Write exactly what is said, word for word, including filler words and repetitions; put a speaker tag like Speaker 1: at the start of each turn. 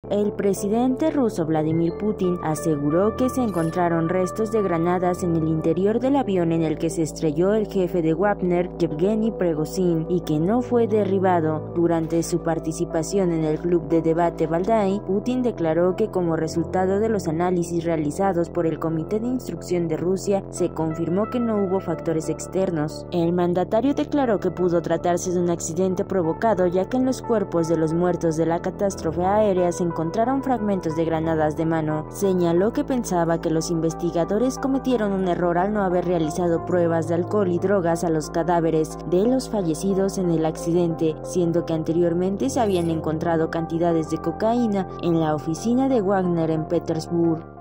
Speaker 1: El presidente ruso Vladimir Putin aseguró que se encontraron restos de granadas en el interior del avión en el que se estrelló el jefe de Wagner, Yevgeny Prigozhin, y que no fue derribado. Durante su participación en el club de debate Valdai, Putin declaró que como resultado de los análisis realizados por el Comité de Instrucción de Rusia, se confirmó que no hubo factores externos. El mandatario declaró que pudo tratarse de un accidente provocado, ya que en los cuerpos de los muertos de la catástrofe aérea se encontraron fragmentos de granadas de mano. Señaló que pensaba que los investigadores cometieron un error al no haber realizado pruebas de alcohol y drogas a los cadáveres de los fallecidos en el accidente, siendo que anteriormente se habían encontrado cantidades de cocaína en la oficina de Wagner en Petersburg.